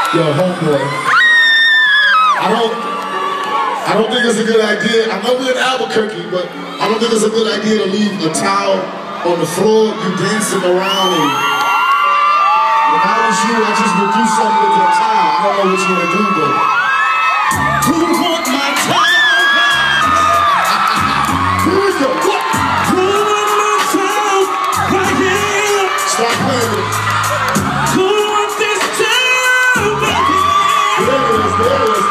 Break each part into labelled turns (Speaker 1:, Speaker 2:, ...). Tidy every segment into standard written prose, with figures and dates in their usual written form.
Speaker 1: Yo, homeboy. I don't think it's a good idea. I know we're in Albuquerque, but I don't think it's a good idea to leave a towel on the floor. You dancing around, and if I was you, I just would do something with your towel. I don't know what you want to do, but who want my towel back? Here we go. What? Who want my towel right here? Stop playing with it. Who want this towel back here? There it is, there it is.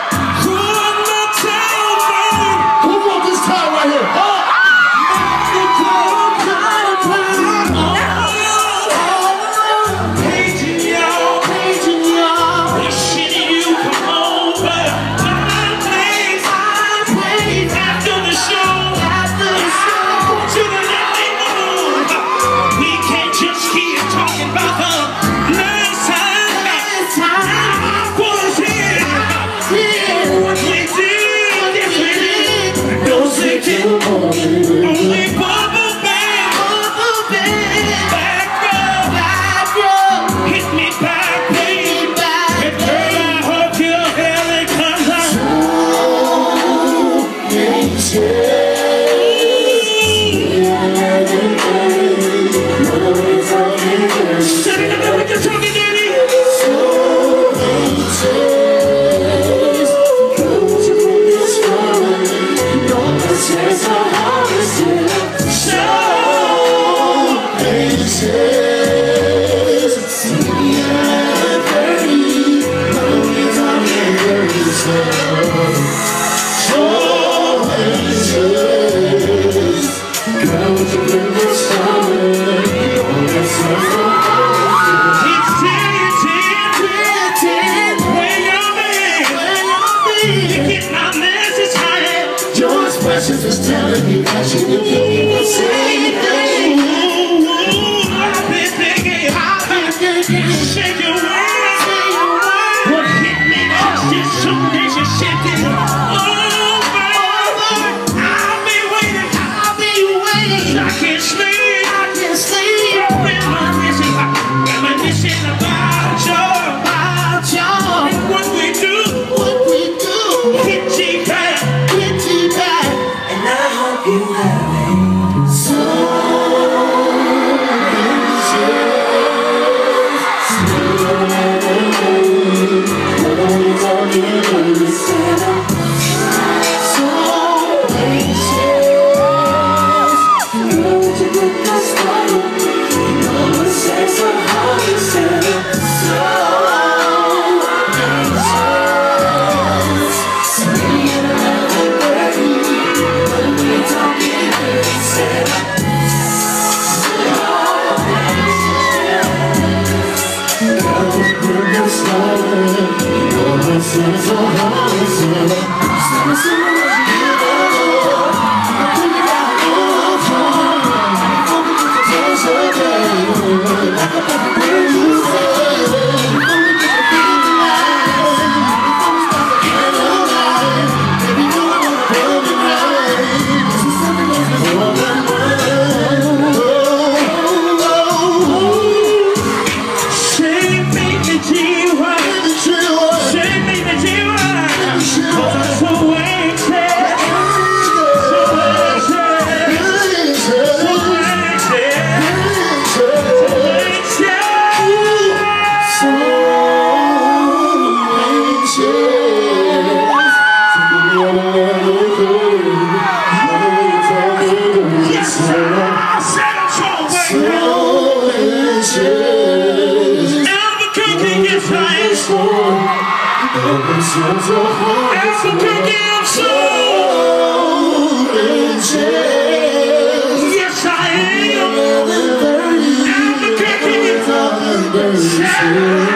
Speaker 2: Just telling me that you do the same thing. I've been thinking, shake your world. What hit me just something you shifted over. I'll be waiting. I can't sleep. Reminiscing about you and what we do. Hit you back. You having so Albuquerque, I'm so yes, I am. Albuquerque,